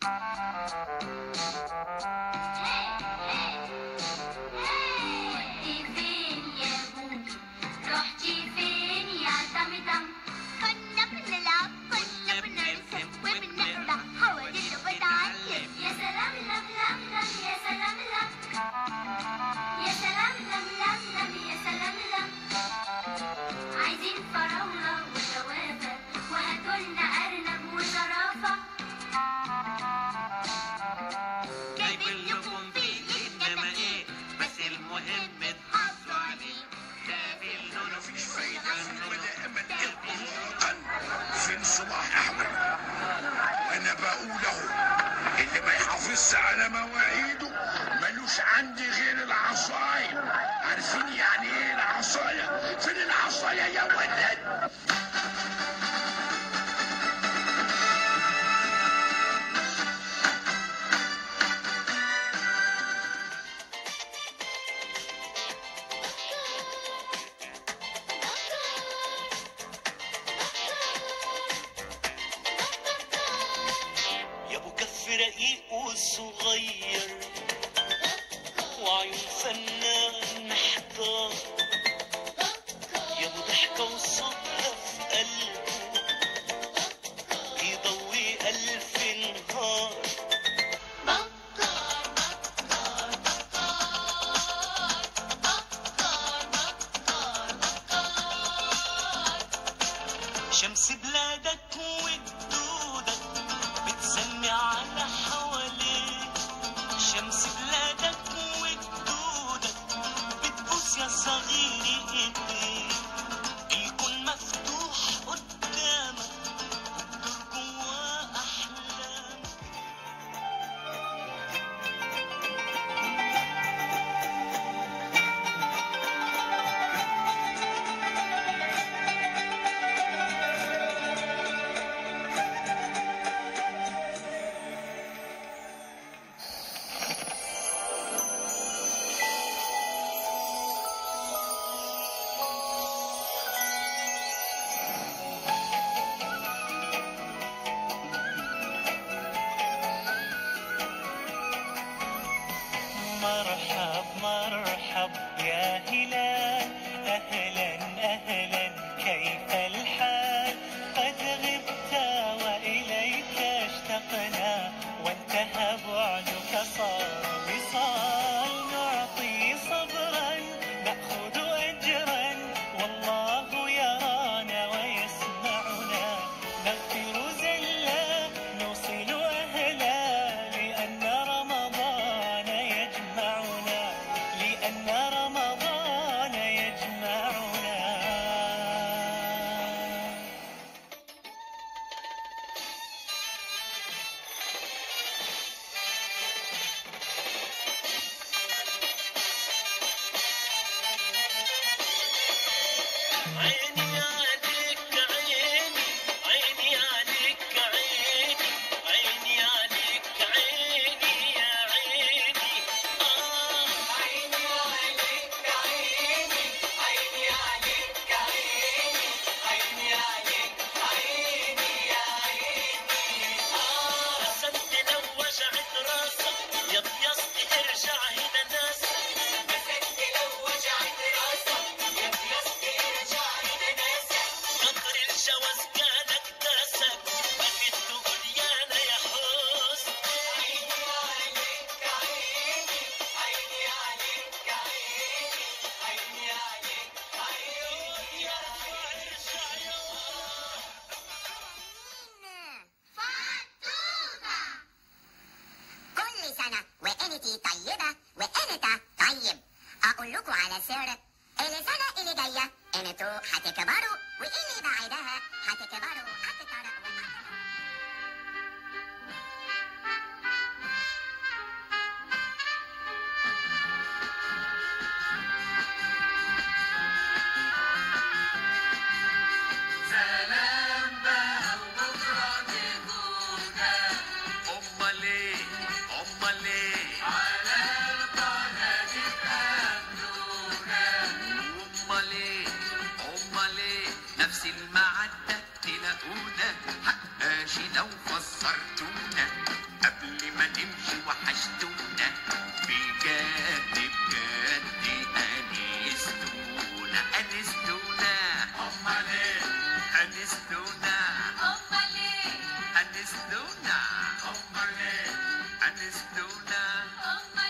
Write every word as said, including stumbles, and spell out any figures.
على مواعيده ملوش عندي غير العصاية. عارفين يعني ايه العصاية؟ فين العصاية يا ولد؟ رقيق وصغير وعيون فنان محتار، يا ابو ضحكة وصوتها في قلبه بيضوي ألف نهار. شمس بلادك وجدودك بتسمي على حواليك، شمس بلادك وجدودك بتبوس يا صغيري ايديك، الكون مفتوح قدامك دور جوا احلامك. مرحب مرحب يا هلال، أهلا أهلا كيف الحال؟ قد غبت وإليك اشتقنا وانتهى بعدك صار وصال، نعطي صبرا نأخذ أجرا والله يرانا ويسمعنا، نغفر زلا نوصل أهلا لأن رمضان يجمعنا، لأن رمضان يجمعنا. عيني عليك عيني، عيني عليك عيني، عيني عليك عيني يا عيني. آه عيني عليك عيني، عيني عليك عيني، عيني عليك عيني يا عيني. آه رسمت لو وجعت راسك يا بيضتي ارجع هنا ناسك، مسكت لو وجعت راسك يا بيضتي ارجع هنا ناسك، قطر الجواز كانك داسك بكيت تقول يانا يا حسن. عيني عليك عيني، عيني عليك عيني، عيني عليك عيني يا فطوطة. كل سنة وانتي طيبة وانت طيب. اقول لكم على سر، السنة اللي جاية انتوا هتكبروا واللي بعدها هتكبروا اكتر واكتر. سلام بقى وبكرة تجونا، أمال إيه أمال إيه على القناة تقابلونا. أمال إيه أمال إيه نفس المعدة تلاقونا حقاشي لو فسرتونا قبل ما نمشي وحشتونا بجد بجد أنستونا أنستونا أمال إيه أنستونا أمال إيه أنستونا أمال إيه أنستونا أمال